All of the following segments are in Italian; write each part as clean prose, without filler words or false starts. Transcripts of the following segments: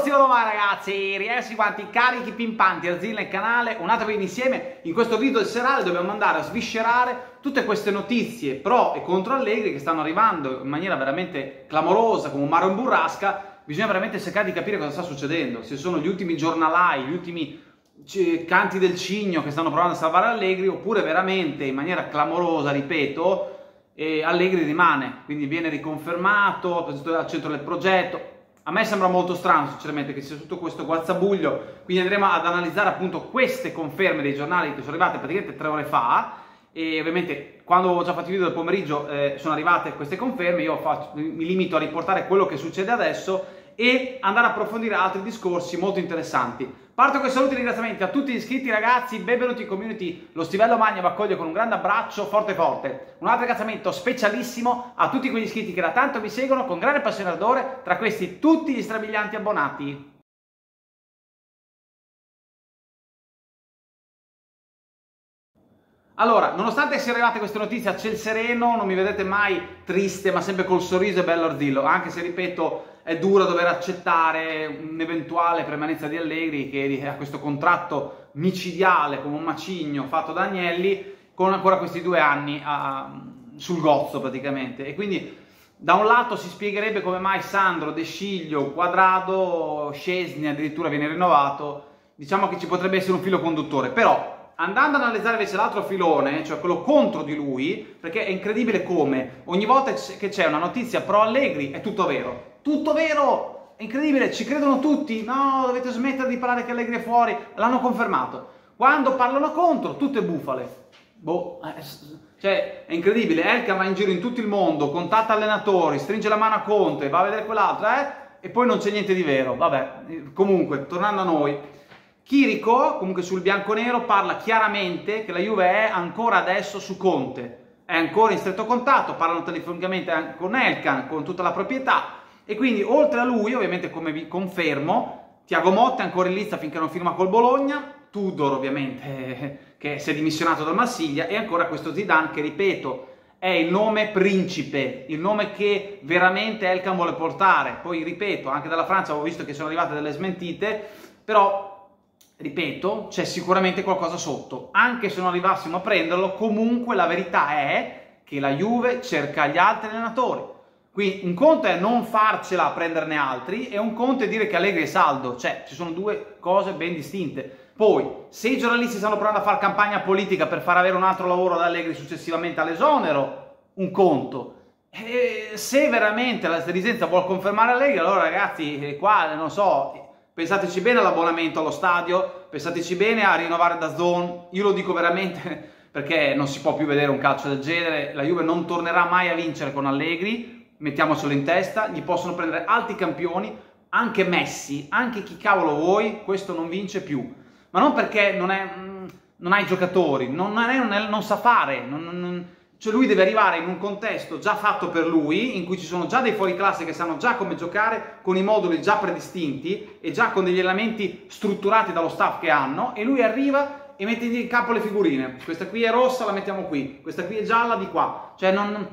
Zio Roma ragazzi, riessi quanti carichi pimpanti, Arzilla nel canale, un altro video insieme. In questo video serale dobbiamo andare a sviscerare tutte queste notizie pro e contro Allegri che stanno arrivando in maniera veramente clamorosa, come un mare in burrasca. Bisogna veramente cercare di capire cosa sta succedendo, se sono gli ultimi giornalai, gli ultimi canti del cigno che stanno provando a salvare Allegri, oppure veramente in maniera clamorosa, ripeto, Allegri rimane, quindi viene riconfermato al centro del progetto. A me sembra molto strano sinceramente che sia tutto questo guazzabuglio, quindi andremo ad analizzare appunto queste conferme dei giornali che sono arrivate praticamente 3 ore fa, e ovviamente quando ho già fatto il video del pomeriggio sono arrivate queste conferme. Io mi limito a riportare quello che succede adesso e andare a approfondire altri discorsi molto interessanti. Parto con i saluti e ringraziamenti a tutti gli iscritti ragazzi, benvenuti in community. Lo Stivello Magno vi accoglie con un grande abbraccio forte forte. Un altro ringraziamento specialissimo a tutti quegli iscritti che da tanto mi seguono con grande passione e ardore, tra questi tutti gli strabilianti abbonati. Allora, nonostante siano arrivate queste notizie a ciel sereno, non mi vedete mai triste, ma sempre col sorriso e bello ardillo, anche se, ripeto, è duro dover accettare un'eventuale permanenza di Allegri, che ha questo contratto micidiale come un macigno fatto da Agnelli, con ancora questi 2 anni sul gozzo praticamente. E quindi da un lato si spiegherebbe come mai Sandro, De Sciglio, Quadrado, Szczęsny addirittura viene rinnovato. Diciamo che ci potrebbe essere un filo conduttore, però andando ad analizzare invece l'altro filone, cioè quello contro di lui, perché è incredibile come ogni volta che c'è una notizia pro Allegri è tutto vero. Tutto vero! È incredibile, ci credono tutti. No, dovete smettere di parlare che Allegri è fuori, l'hanno confermato. Quando parlano contro, tutte bufale. Boh, cioè è incredibile. Elkann va in giro in tutto il mondo, contatta allenatori, stringe la mano a Conte, va a vedere quell'altro, e poi non c'è niente di vero. Vabbè, comunque, tornando a noi. Chirico, comunque sul bianconero, parla chiaramente che la Juve è ancora adesso su Conte, è ancora in stretto contatto, parlano telefonicamente con Elkann, con tutta la proprietà, e quindi oltre a lui, ovviamente come vi confermo, Thiago Motta è ancora in lista finché non firma col Bologna, Tudor ovviamente che si è dimissionato dal Marsiglia, e ancora questo Zidane che, ripeto, è il nome principe, il nome che veramente Elkann vuole portare. Poi ripeto, anche dalla Francia ho visto che sono arrivate delle smentite, però ripeto, c'è sicuramente qualcosa sotto. Anche se non arrivassimo a prenderlo, comunque la verità è che la Juve cerca gli altri allenatori. Quindi un conto è non farcela a prenderne altri, e un conto è dire che Allegri è saldo. Cioè, ci sono 2 cose ben distinte. Poi, se i giornalisti stanno provando a fare campagna politica per far avere un altro lavoro ad Allegri successivamente all'esonero, un conto. E se veramente la dirigenza vuole confermare Allegri, allora ragazzi, qua non so, pensateci bene all'abbonamento allo stadio, pensateci bene a rinnovare DAZN. Io lo dico veramente perché non si può più vedere un calcio del genere. La Juve non tornerà mai a vincere con Allegri, mettiamocelo in testa. Gli possono prendere altri campioni, anche Messi, anche chi cavolo vuoi, questo non vince più. Ma non perché non ha i giocatori, non sa fare, cioè lui deve arrivare in un contesto già fatto per lui, in cui ci sono già dei fuoriclasse che sanno già come giocare, con i moduli già predistinti e già con degli elementi strutturati dallo staff che hanno, e lui arriva e mette in campo le figurine. Questa qui è rossa, la mettiamo qui, questa qui è gialla, di qua. Cioè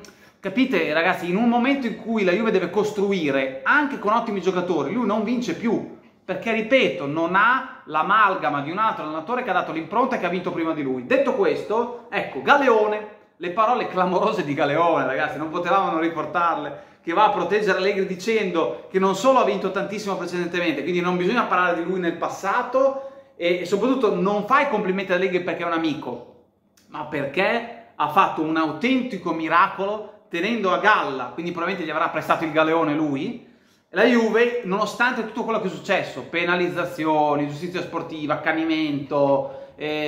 capite ragazzi, in un momento in cui la Juve deve costruire anche con ottimi giocatori, lui non vince più, perché ripeto, non ha l'amalgama di un altro allenatore che ha dato l'impronta e che ha vinto prima di lui. Detto questo, ecco, Galeone. Le parole clamorose di Galeone, ragazzi, non potevamo non riportarle, che va a proteggere Allegri dicendo che non solo ha vinto tantissimo precedentemente, quindi non bisogna parlare di lui nel passato, e soprattutto non fa i complimenti a Allegri perché è un amico, ma perché ha fatto un autentico miracolo tenendo a galla, quindi probabilmente gli avrà prestato il galeone lui, la Juve, nonostante tutto quello che è successo, penalizzazioni, giustizia sportiva, accanimento,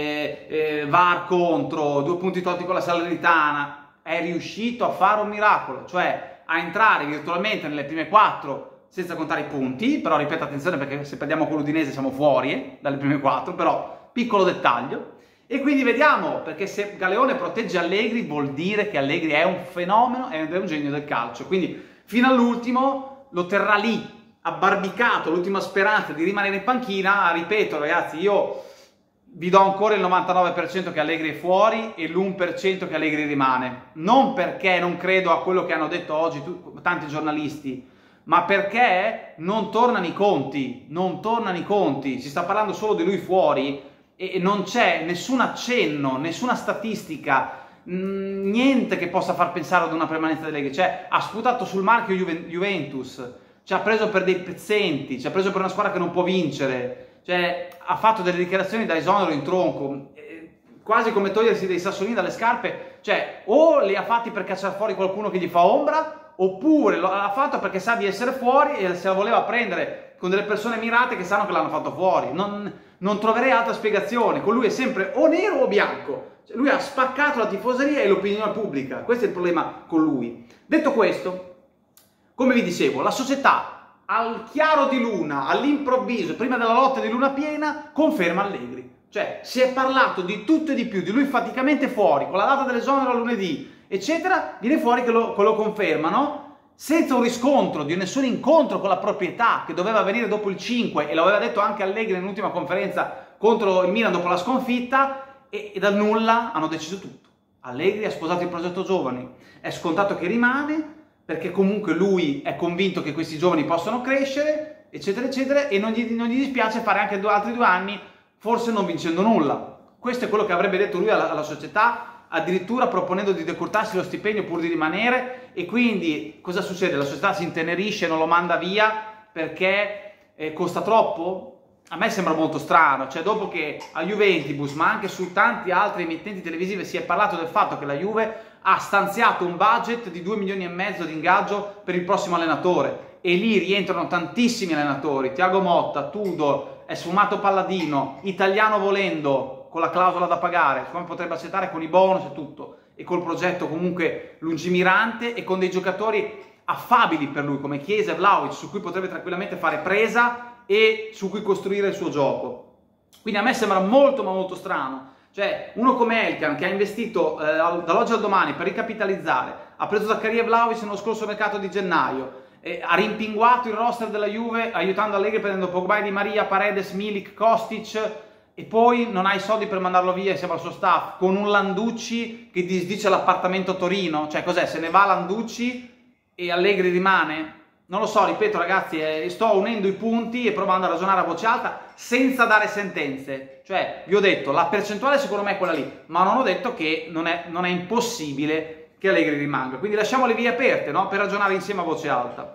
VAR contro, 2 punti tolti con la Salernitana, è riuscito a fare un miracolo, cioè a entrare virtualmente nelle prime 4 senza contare i punti. Però ripeto, attenzione, perché se perdiamo con l'Udinese siamo fuori dalle prime 4, però piccolo dettaglio. E quindi vediamo, perché se Galeone protegge Allegri vuol dire che Allegri è un fenomeno ed è un genio del calcio, quindi fino all'ultimo lo terrà lì, abbarbicato, l'ultima speranza di rimanere in panchina. Ripeto ragazzi, io vi do ancora il 99% che Allegri è fuori e l'1% che Allegri rimane. Non perché non credo a quello che hanno detto oggi tanti giornalisti, ma perché non tornano i conti, non tornano i conti, si sta parlando solo di lui fuori e non c'è nessun accenno, nessuna statistica, niente che possa far pensare ad una permanenza delle Allegri. Cioè, ha sputato sul marchio Juventus, ci ha preso per dei pezzenti, ci ha preso per una squadra che non può vincere, cioè ha fatto delle dichiarazioni da esonero in tronco, quasi come togliersi dei sassolini dalle scarpe, cioè o li ha fatti per cacciare fuori qualcuno che gli fa ombra, oppure l'ha fatto perché sa di essere fuori e se la voleva prendere con delle persone mirate che sanno che l'hanno fatto fuori. Non troverei altra spiegazione. Con lui è sempre o nero o bianco. Cioè, lui ha spaccato la tifoseria e l'opinione pubblica. Questo è il problema con lui. Detto questo, come vi dicevo, la società al chiaro di luna, all'improvviso, prima della lotta di luna piena, conferma Allegri. Cioè, si è parlato di tutto e di più, di lui faticamente fuori, con la data dell'esonero a lunedì, eccetera, viene fuori che lo confermano, senza un riscontro di nessun incontro con la proprietà che doveva avvenire dopo il 5, e lo aveva detto anche Allegri nell'ultima conferenza contro il Milan dopo la sconfitta, e dal nulla hanno deciso tutto. Allegri ha sposato il progetto giovani, è scontato che rimane, perché comunque lui è convinto che questi giovani possano crescere, eccetera, eccetera, e non gli dispiace fare anche altri 2 anni, forse non vincendo nulla. Questo è quello che avrebbe detto lui alla società, addirittura proponendo di decurtarsi lo stipendio pur di rimanere. E quindi cosa succede? La società si intenerisce e non lo manda via perché costa troppo? A me sembra molto strano, cioè dopo che a Juventibus, ma anche su tanti altri emittenti televisivi si è parlato del fatto che la Juve ha stanziato un budget di 2,5 milioni di ingaggio per il prossimo allenatore, e lì rientrano tantissimi allenatori, Thiago Motta, Tudor, è sfumato Palladino, Italiano volendo, con la clausola da pagare, come potrebbe accettare con i bonus e tutto, e col progetto comunque lungimirante e con dei giocatori affabili per lui come Chiesa e Vlahovic, su cui potrebbe tranquillamente fare presa e su cui costruire il suo gioco. Quindi a me sembra molto ma molto strano, cioè uno come Elkan che ha investito dall'oggi al domani per ricapitalizzare, ha preso Zaccaria e Vlahovic nello scorso mercato di gennaio, ha rimpinguato il roster della Juve aiutando Allegri prendendo Pogba, Di Maria, Paredes, Milik, Kostic, e poi non ha i soldi per mandarlo via insieme al suo staff, con un Landucci che disdice l'appartamento a Torino. Cioè cos'è? Se ne va Landucci e Allegri rimane? Non lo so, ripeto ragazzi, sto unendo i punti e provando a ragionare a voce alta senza dare sentenze. Cioè, vi ho detto, la percentuale secondo me è quella lì, ma non ho detto che non è impossibile che Allegri rimanga. Quindi lasciamo le vie aperte, no? Per ragionare insieme a voce alta.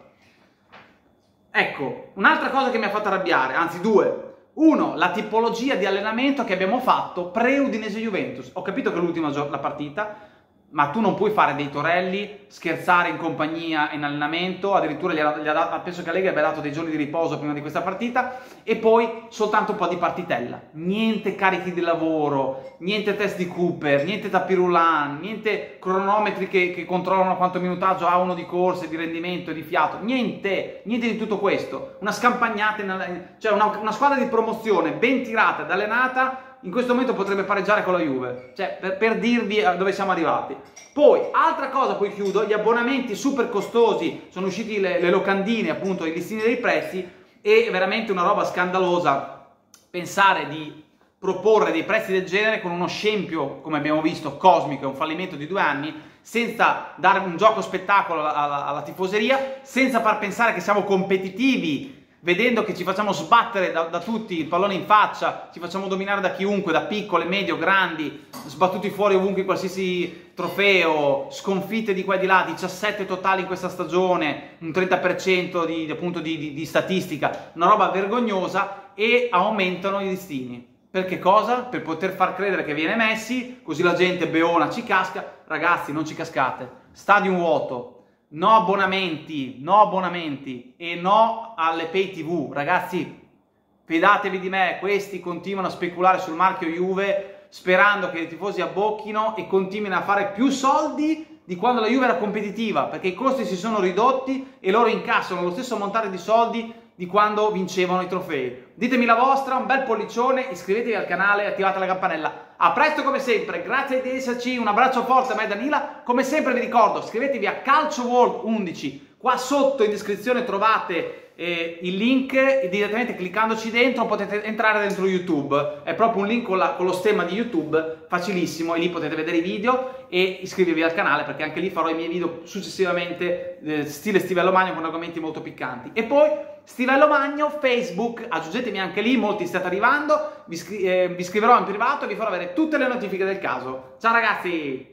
Ecco, un'altra cosa che mi ha fatto arrabbiare, anzi due. Uno, la tipologia di allenamento che abbiamo fatto pre-Udinese Juventus. Ho capito che l'ultima la partita, ma tu non puoi fare dei torelli, scherzare in compagnia in allenamento, addirittura penso che Allegri abbia dato dei giorni di riposo prima di questa partita, e poi soltanto un po' di partitella. Niente carichi di lavoro, niente test di Cooper, niente tapis roulant, niente cronometri che controllano quanto minutaggio ha uno di corsa, di rendimento e di fiato, niente di tutto questo. Una scampagnata, cioè una squadra di promozione ben tirata ed allenata in questo momento potrebbe pareggiare con la Juve, cioè per dirvi dove siamo arrivati. Poi, altra cosa, poi chiudo, gli abbonamenti super costosi, sono usciti le locandine, appunto, i listini dei prezzi, e veramente una roba scandalosa pensare di proporre dei prezzi del genere con uno scempio, come abbiamo visto, cosmico, un fallimento di 2 anni, senza dare un gioco spettacolo alla tifoseria, senza far pensare che siamo competitivi, vedendo che ci facciamo sbattere da tutti, il pallone in faccia, ci facciamo dominare da chiunque, da piccole, medio, grandi, sbattuti fuori ovunque in qualsiasi trofeo, sconfitte di qua e di là, 17 totali in questa stagione, un 30% di statistica, una roba vergognosa, e aumentano i listini. Per che cosa? Per poter far credere che viene Messi, così la gente beona ci casca. Ragazzi, non ci cascate, stadio vuoto. No abbonamenti e no alle pay TV, ragazzi, fidatevi di me, questi continuano a speculare sul marchio Juve sperando che i tifosi abbocchino e continuino a fare più soldi di quando la Juve era competitiva, perché i costi si sono ridotti e loro incassano lo stesso montare di soldi di quando vincevano i trofei. Ditemi la vostra, un bel pollicione, iscrivetevi al canale e attivate la campanella. A presto come sempre, grazie di esserci, un abbraccio forte a me e Danila. Come sempre vi ricordo, iscrivetevi a Calcio World 11 Qua sotto in descrizione trovate il link, e direttamente cliccandoci dentro potete entrare dentro YouTube. È proprio un link con lo stemma di YouTube, facilissimo, e lì potete vedere i video e iscrivervi al canale, perché anche lì farò i miei video successivamente stile Stivello Magno, con argomenti molto piccanti. E poi Stivello Magno Facebook, aggiungetemi anche lì, molti state arrivando, vi scriverò in privato e vi farò avere tutte le notifiche del caso. Ciao ragazzi!